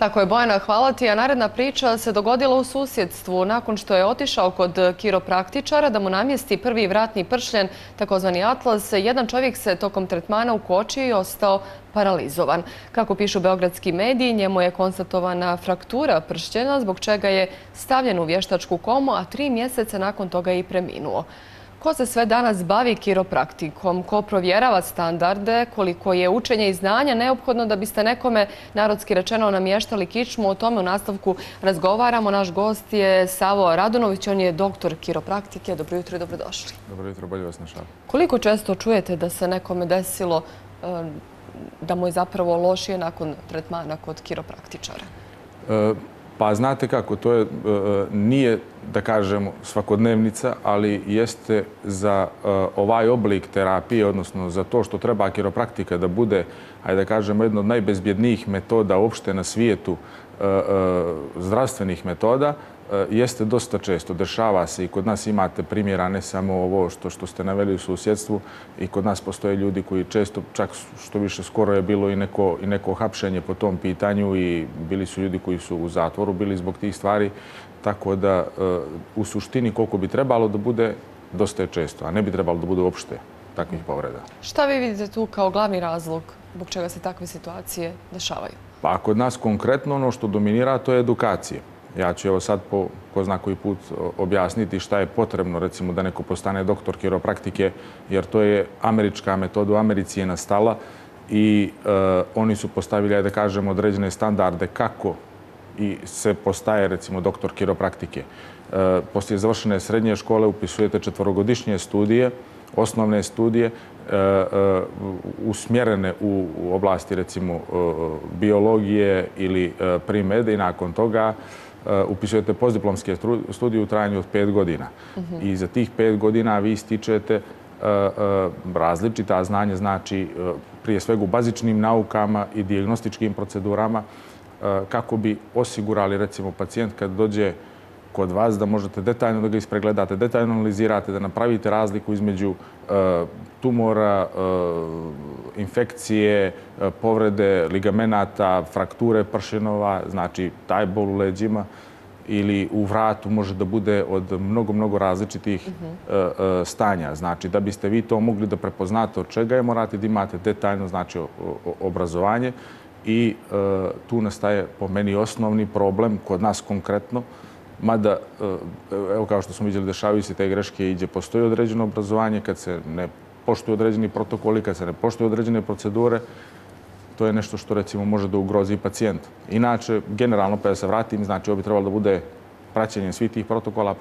Tako je, Bojana, hvala ti. A naredna priča se dogodila u susjedstvu. Nakon što je otišao kod kiropraktičara da mu namjesti prvi vratni pršljen, takozvani atlas, jedan čovjek se tokom tretmana ukočio i ostao paralizovan. Kako pišu beogradski mediji, njemu je konstatovana fraktura pršljena, zbog čega je stavljen u vještačku komu, a 3 mjeseca nakon toga je i preminuo. Ko se sve danas bavi kiropraktikom? Ko provjerava standarde? Koliko je učenje i znanja neophodno da biste nekome, narodski rečeno, namještali kičmu? O tome u nastavku razgovaramo. Naš gost je Savo Radunović, on je doktor kiropraktike. Dobro jutro i dobrodošli. Dobro jutro, bolje vas našao. Koliko često čujete da se nekome desilo da mu je zapravo lošije nakon tretmana kod kiropraktičara? Pa znate kako, to je, nije, da kažemo, svakodnevnica, ali jeste za ovaj oblik terapije, odnosno za to što treba kiropraktika da bude, ajde da kažemo, jedna od najbezbjednijih metoda uopšte na svijetu zdravstvenih metoda, jeste dosta često. Dešava se i kod nas imate primjera, ne samo ovo što ste naveli u susjedstvu, i kod nas postoje ljudi koji često, čak što više skoro je bilo i neko hapšenje po tom pitanju i bili su ljudi koji su u zatvoru bili zbog tih stvari, tako da u suštini koliko bi trebalo da bude, dosta je često, a ne bi trebalo da bude uopšte takvih povreda. Šta vi vidite tu kao glavni razlog zbog čega se takve situacije dešavaju? Pa kod nas konkretno ono što dominira to je edukacija. Ja ću evo sad po ko zna koji put objasniti šta je potrebno, recimo da neko postane doktor kiropraktike, jer to je američka metoda, u Americi je nastala i oni su postavili, da kažemo, određene standarde kako i se postaje, recimo, doktor kiropraktike. Poslije završene srednje škole upisujete 4-godišnje studije, osnovne studije, usmjerene u oblasti, recimo, biologije ili primede, i nakon toga upisujete postdiplomske studije u trajanju od 5 godina. I za tih 5 godina vi stičete različita znanja, znači prije svega u bazičnim naukama i dijagnostičkim procedurama, kako bi osigurali, recimo, pacijent kad dođe kod vas da možete detaljno da ga ispregledate, detaljno analizirate, da napravite razliku između tumora, infekcije, povrede ligamenata, frakture pršenova, znači taj bol u leđima ili u vratu može da bude od mnogo različitih stanja. Znači, da biste vi to mogli da prepoznate od čega je, morate da imate detaljno, znači, obrazovanje, i tu nastaje po meni osnovni problem kod nas konkretno. Mada, evo kao što smo vidjeli, dešavaju se te greške i gdje postoji određeno obrazovanje, kad se ne poštuju određeni protokoli, kad se ne poštuju određene procedure, to je nešto što, recimo, može da ugrozi pacijenta. Inače, generalno, pa da se vratim, znači, ovo bi trebalo da bude praćenje svih tih protokola,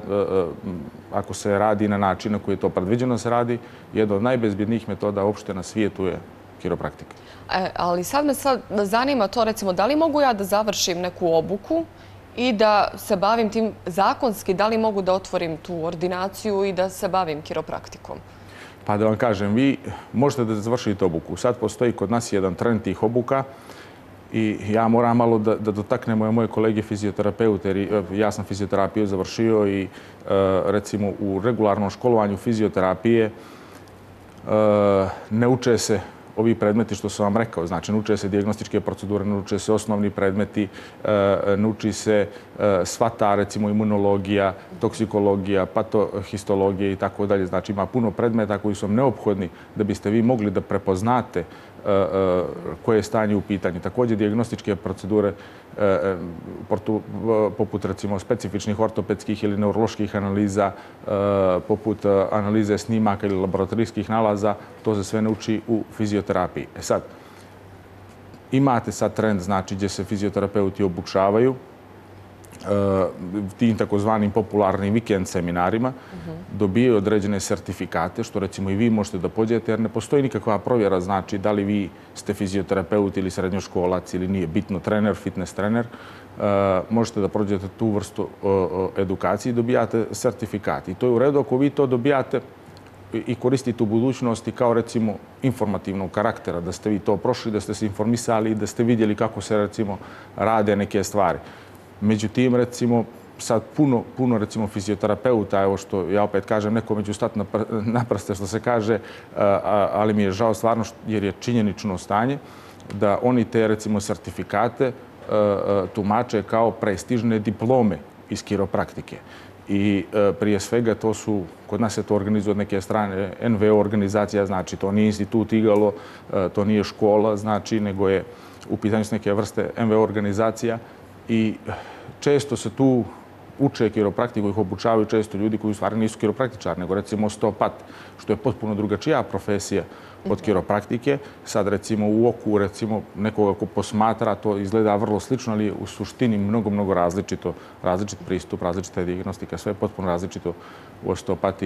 ako se radi na način na koji je to predviđeno se radi. Jedna od najbezbjednijih metoda uopšte na svijetu je kiropraktika. Ali sad me zanima to, recimo, da li mogu ja da završim neku obuku i da se bavim tim zakonski, da li mogu da otvorim tu ordinaciju i da se bavim kiropraktikom? Pa da vam kažem, vi možete da završite obuku. Sad postoji kod nas jedan trend tih obuka i ja moram malo da dotaknemo moje kolege fizioterapeute, jer ja sam fizioterapiju završio i recimo u regularnom školovanju fizioterapije ne uče se ovi predmeti što sam vam rekao. Znači, ne uče se dijagnostičke procedure, ne uče se osnovni predmeti, ne uči se sva ta, recimo, imunologija, toksikologija, patohistologija i tako dalje. Znači, ima puno predmeta koji su neophodni da biste vi mogli da prepoznate koje je stanje u pitanju. Također, dijagnostičke procedure poput, recimo, specifičnih ortopedskih ili neuroloških analiza, poput analize snimaka ili laboratorijskih nalaza, to se sve ne uči u fizioterapiji. Sad, imate sad trend, znači, gdje se fizioterapeuti obučavaju tim takozvanim popularnim vikend seminarima, dobijaju određene sertifikate, što, recimo, i vi možete da pođete, jer ne postoji nikakva provjera, znači, da li vi ste fizioterapeut ili srednjoškolac ili nije bitno trener, fitness trener. Možete da prođete tu vrstu edukacije i dobijate sertifikat. I to je u redu ako vi to dobijate i koristite u budućnosti kao, recimo, informativnog karaktera, da ste vi to prošli, da ste se informisali i da ste vidjeli kako se, recimo, rade neke stvari. Međutim, recimo, sad puno, recimo, fizioterapeuta, evo što ja opet kažem, neko među stati na prste što se kaže, ali mi je žao stvarno jer je činjenično stanje da oni te, recimo, sertifikate tumače kao prestižne diplome iz kiropraktike. I prije svega to su, kod nas se to organizuje od neke strane NVO organizacija, znači to nije institut Igalo, to nije škola, znači, nego je u pitanju neke vrste NVO organizacija i često se tu uče kiropraktiku, ih obučavaju često ljudi koji u stvari nisu kiropraktičari, nego recimo osteopat, što je potpuno drugačija profesija od kiropraktike. Sad recimo u oku nekoga ko posmatra to izgleda vrlo slično, ali u suštini mnogo različito, različit pristup, različita dijagnostika, sve je potpuno različito u osteopati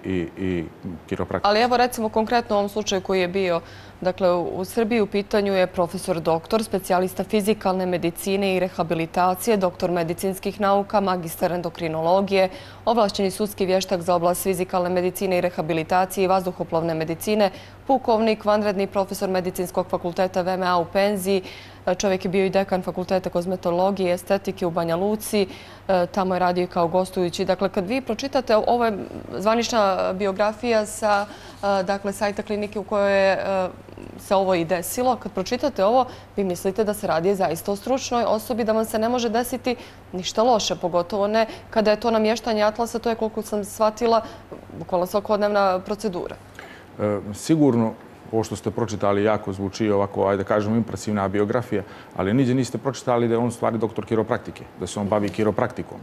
i kiropraktici. Ali evo recimo konkretno u ovom slučaju koji je bio, dakle u Srbiji u pitanju je profesor doktor, specijalista fizikalne medicine i rehabilitacije, doktor medicinskih nauka, magistar endokrinologije, ovlašćeni sudski vještak za oblast fizikalne medicine i rehabilitacije i vazduhoplovne medicine, pukovnik, vanredni profesor medicinskog fakulteta VMA u penziji. Čovjek je bio i dekan fakulteta kozmetologije i estetike u Banja Luci. Tamo je radio i kao gostujući. Dakle, kad vi pročitate, ovo je zvanična biografija sa sajta klinike u kojoj se ovo i desilo. Kad pročitate ovo, vi mislite da se radi zaista o stručnoj osobi, da vam se ne može desiti ništa loše, pogotovo ne kada je to namještanje atlasa, to je, koliko sam shvatila, bukvalno svakodnevna procedura. Sigurno, ovo što ste pročitali jako zvuči ovako, ajde kažemo, impresivna biografija, ali niđe niste pročitali da je on stvari doktor kiropraktike, da se on bavi kiropraktikom,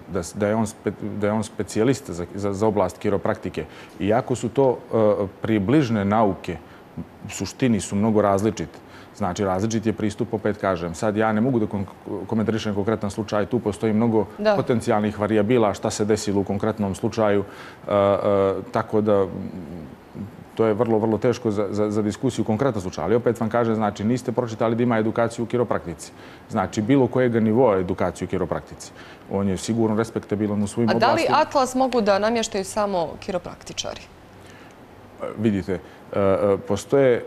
da je on specijalista za oblast kiropraktike. Iako su to približne nauke, u suštini su mnogo različite. Znači, različit je pristup, opet kažem. Sad ja ne mogu da komentarišem konkretan slučaj, tu postoji mnogo potencijalnih varijabila šta se desilo u konkretnom slučaju, tako da to je vrlo teško za diskusiju u konkretnom slučaju. Ali opet vam kažem, znači, niste pročitali da ima edukaciju u kiropraktici. Znači, bilo kojega nivoa edukaciju u kiropraktici. On je sigurno respektabilan u svojim oblastima. A da li atlas mogu da namještaju samo kiropraktičari? Vidite, postoje,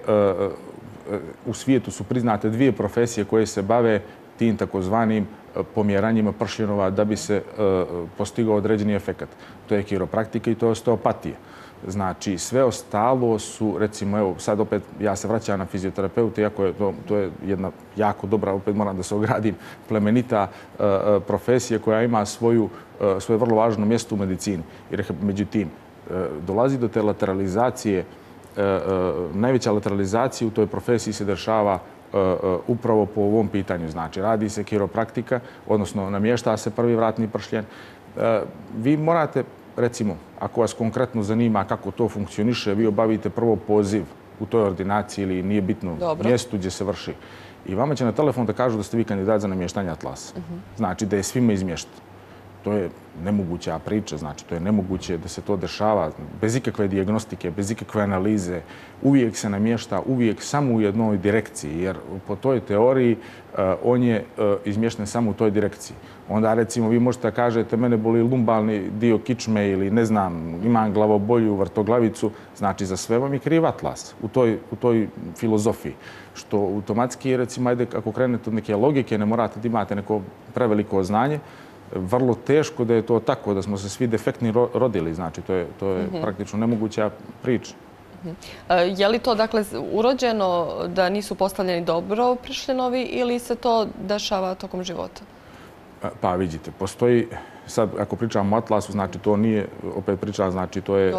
u svijetu su priznate dvije profesije koje se bave tim takozvanim pomjeranjima pršljenova da bi se postigao određeni efekat. To je kiropraktika i to je osteopatija. Znači, sve ostalo su, recimo, evo, sad opet ja se vraćam na fizioterapeute, iako to je jedna jako dobra, opet moram da se ogradim, plemenita profesija koja ima svoje vrlo važno mjesto u medicini. Međutim, dolazi do te lateralizacije, najveća lateralizacija u toj profesiji se dešava upravo po ovom pitanju. Znači, radi se kiropraktika, odnosno namješta se prvi vratni pršljen. Vi morate, recimo, ako vas konkretno zanima kako to funkcioniše, vi obavite prvo poziv u toj ordinaciji ili nije bitno mjestu gdje se vrši. I vama će na telefon da kažu da ste vi kandidat za namještanje atlasa. Znači, da je svima izmješten. To je nemoguća priča, znači to je nemoguće da se to dešava bez ikakve dijagnostike, bez ikakve analize. Uvijek se namješta, uvijek samo u jednoj direkciji, jer po toj teoriji on je izmješten samo u toj direkciji. Onda recimo vi možete da kažete mene boli lumbalni dio kičme ili ne znam, imam glavobolju, vrtoglavicu, znači za sve vam je kriv atlas u toj filozofiji. Što automatski, recimo, ajde, ako krenete od neke logike, ne morate da imate neko preveliko znanje, vrlo teško da je to tako, da smo se svi defektni rodili. Znači, to je praktično nemoguća priča. Je li to, dakle, urođeno da nisu postavljeni dobro pršljenovi ili se to dešava tokom života? Pa vidite, postoji, sad ako pričamo o atlasu, znači to nije, opet pričam, znači to je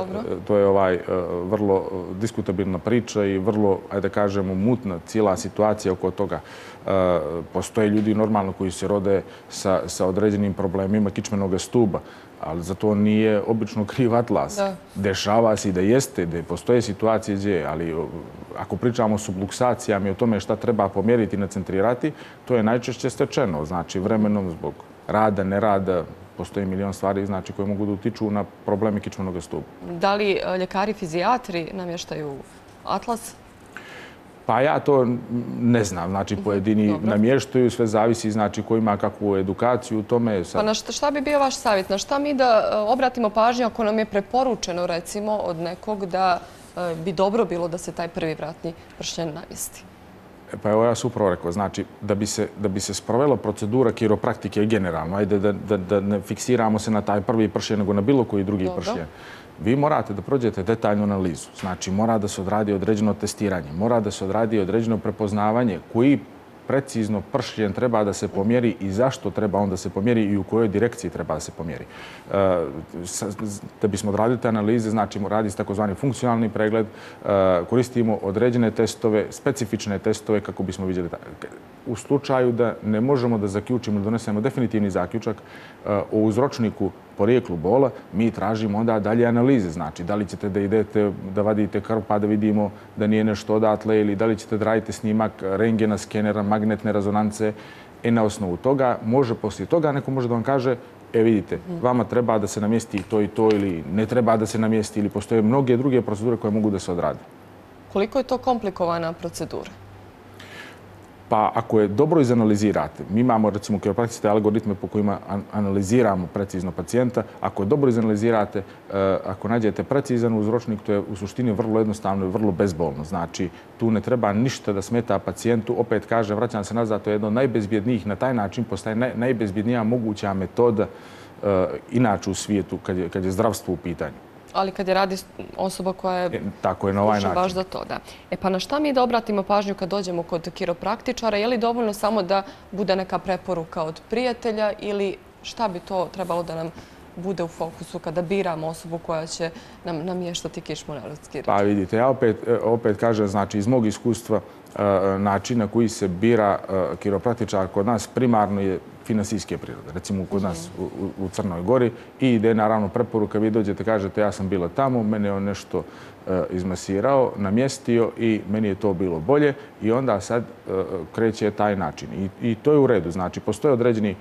vrlo diskutabilna priča i vrlo, ajde kažemo, mutna cijela situacija oko toga. Postoje ljudi normalno koji se rode sa određenim problemima kičmenog stuba, ali za to nije obično kriv atlas. Dešava se i da jeste, da postoje situacije gdje, ali ako pričamo o subluksacijama i o tome šta treba pomjeriti i nacentrirati, to je najčešće stečeno. Znači, vremenom zbog rada, nerada, postoji milion stvari znači, koje mogu da utiču na probleme kičmenog stuba. Da li ljekari, fizijatri namještaju atlas? Pa ja to ne znam. Znači, pojedini namještaju, sve zavisi znači ko ima kakvu edukaciju u tome. Pa na šta bi bio vaš savjet? Na šta mi da obratimo pažnju ako nam je preporučeno, recimo, od nekog da bi dobro bilo da se taj prvi vratni pršljen namjesti? Pa evo ja sam upravo rekao, znači da bi se sprovela procedura kiropraktike generalno, ajde da ne fiksiramo se na taj prvi pršljen nego na bilo koji drugi pršljen. Vi morate da prođete detaljnu analizu. Znači mora da se odradi određeno testiranje, mora da se odradi određeno prepoznavanje koji precizno pršljen treba da se pomjeri i zašto treba on da se pomjeri i u kojoj direkciji treba da se pomjeri. Da bismo odradili te analize, znači radi se takozvani funkcionalni pregled, koristimo određene testove, specifične testove kako bismo vidjeli. U slučaju da ne možemo da zaključimo ili donesemo definitivni zaključak o uzročniku porijeklu bola, mi tražimo onda dalje analize. Znači, da li ćete da idete da vadite krv pa da vidimo da nije nešto odatle ili da li ćete da radite snimak rentgena, skenera, magnetne rezonance. Na osnovu toga, poslije toga neko može da vam kaže vidite, vama treba da se namjesti to i to ili ne treba da se namjesti ili postoje mnoge druge procedure koje mogu da se odrade. Koliko je to komplikovana procedura? Pa ako je dobro izanalizirate, mi imamo recimo kiropraktičke algoritme po kojima analiziramo precizno pacijenta, ako je dobro izanalizirate, ako nađete precizan uzročnik, to je u suštini vrlo jednostavno i vrlo bezbolno. Znači, tu ne treba ništa da smeta pacijentu. Opet kažem, vraćam se nazad, to je jedno od najbezbjednijih, na taj način postaje najbezbjednija moguća metoda inače u svijetu kad je zdravstvo u pitanju. Ali kad je radi osoba koja je tako je, na ovaj način. Baš za to, da. Pa na šta mi da obratimo pažnju kad dođemo kod kiropraktičara? Je li dovoljno samo da bude neka preporuka od prijatelja ili šta bi to trebalo da nam bude u fokusu kada biramo osobu koja će nam namještati kičmo-nervski ritam? Pa vidite, ja opet kažem, znači iz mog iskustva način na koji se bira kiropraktičar kod nas primarno je finansijske prirode. Recimo kod nas u Crnoj Gori i ide naravno preporuka, vi dođete, kažete ja sam bila tamo, mene je on nešto izmasirao, namjestio i meni je to bilo bolje i onda sad kreće taj način. I to je u redu. Znači, postoje određeni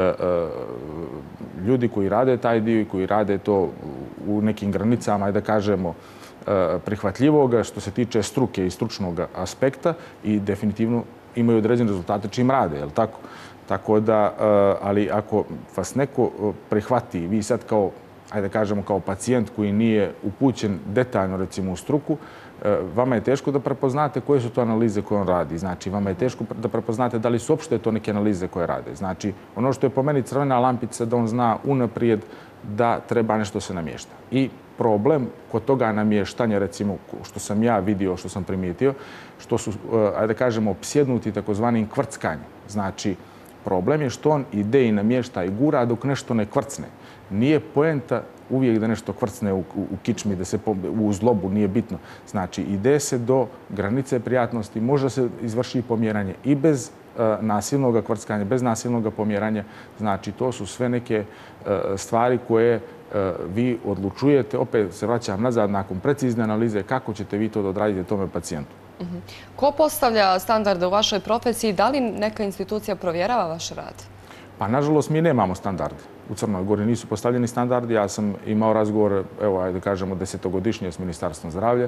ljudi koji rade taj dio i koji rade to u nekim granicama, da kažemo, prihvatljivoga što se tiče struke i stručnog aspekta i definitivno imaju određene rezultate čim rade, je li tako? Tako da, ali ako vas neko prihvati, vi sad kao, ajde kažemo, kao pacijent koji nije upućen detaljno, recimo, u struku, vama je teško da prepoznate koje su to analize koje on radi. Znači, vama je teško da prepoznate da li su uopšte to neke analize koje rade. Znači, ono što je po meni crvena lampica da on zna unaprijed da treba nešto se namješta. I problem kod toga namještanja, recimo, što sam ja vidio, što sam primijetio, što su, ajde kažemo, opsjednuti takozvanim kvrckanjem. Znači, problem je što on ide i namješta i gura dok nešto ne kvrcne. Nije poenta uvijek da nešto kvrcne u kičmi, da se u zlobu, nije bitno. Znači, ide se do granice prijatnosti, može se izvrši pomjeranje i bez nasilnog kvrckanja, bez nasilnog pomjeranja. Znači, to su sve neke stvari koje vi odlučujete, opet se vraćam nazad, nakon precizne analize, kako ćete vi to da odradite tome pacijentu. Ko postavlja standarde u vašoj profesiji? Da li neka institucija provjerava vaš rad? Pa, nažalost, mi nemamo standarde. U Crnoj Gori nisu postavljeni standardi. Ja sam imao razgovor, evo, ajde kažemo, 10-godišnje s Ministarstvom zdravlja.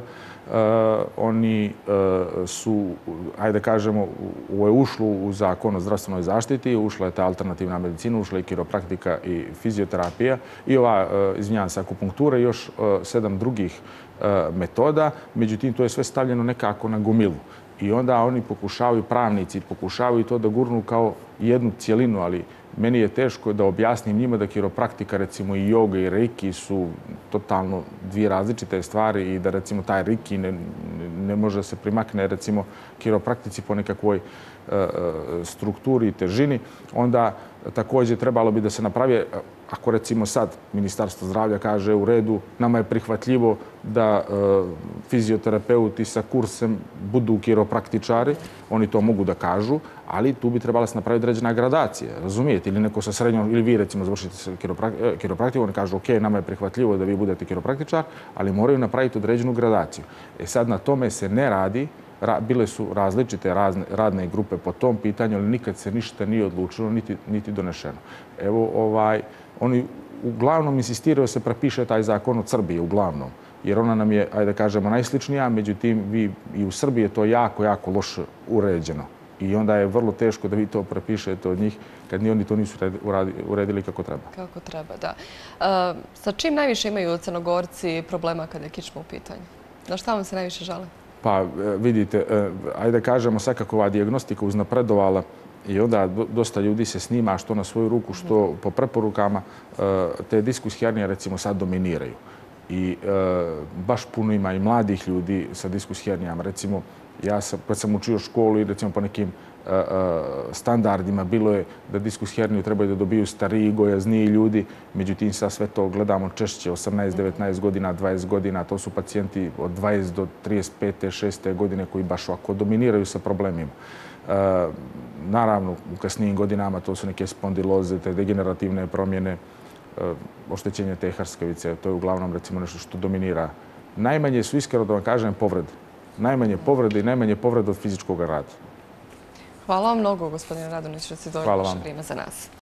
Oni su, ajde kažemo, ušlo u zakon o zdravstvenoj zaštiti, ušla je ta alternativna medicina, ušla je kiropraktika i fizioterapija i ova, izvinjavam se, akupunktura i još 7 drugih metoda. Međutim, to je sve stavljeno nekako na gomilu. I onda oni pokušavaju, pravnici pokušavaju to da gurnu kao jednu cijelinu, ali meni je teško da objasnim njima da kiropraktika, recimo i joga i reiki su totalno dvije različite stvari i da recimo taj reiki ne može se primakne recimo kiropraktici po nekakvoj strukturi i težini. Onda također trebalo bi da se napravi, ako recimo sad Ministarstvo zdravlja kaže u redu, nama je prihvatljivo da fizioterapeuti sa kursem budu kiropraktičari, oni to mogu da kažu, ali tu bi trebala se napraviti određena gradacija, razumijete? Ili neko sa srednjom, ili vi recimo završite kiropraktiku, oni kažu ok, nama je prihvatljivo da vi budete kiropraktičar, ali moraju napraviti određenu gradaciju. Sad na tome se ne radi, bile su različite radne grupe po tom pitanju, ali nikad se ništa nije odlučilo, niti donešeno. Evo, oni uglavnom insistiraju da se prepiše taj zakon od Srbije, uglavnom, jer ona nam je, ajde kažemo, najsličnija, međutim, vi i u Srbiji je to jako, jako loše uređeno. I onda je vrlo teško da vi to prepišete od njih kad ni oni to nisu uredili kako treba. Kako treba, da. Sa čim najviše imaju Crnogorci problema kada je kičma u pitanju? Na šta vam se najviše žale? Pa vidite, ajde kažemo, svakako ova dijagnostika uznapredovala i onda dosta ljudi se snima što na svoju ruku, što po preporukama. Te diskus hernije recimo sad dominiraju. I baš puno ima i mladih ljudi sa diskus hernijama. Recimo, ja kad sam učio školu i recimo po nekim standardima. Bilo je da diskus herniju trebaju da dobiju stariji, gojazniji ljudi. Međutim, sad sve to gledamo češće, 18, 19 godina, 20 godina. To su pacijenti od 20 do 35. 6. godine koji baš ovako dominiraju sa problemima. Naravno, u kasnijim godinama to su neke spondiloze, te degenerativne promjene, oštećenje te hrskavice. To je uglavnom recimo nešto što dominira. Najmanje su, iskreno da vam kažem, povrede. Najmanje povrede i najmanje povrede od fizičkog rada. Hvala vam mnogo, gospodine Radonjić, što ste izdvojili vaše vrijeme za nas.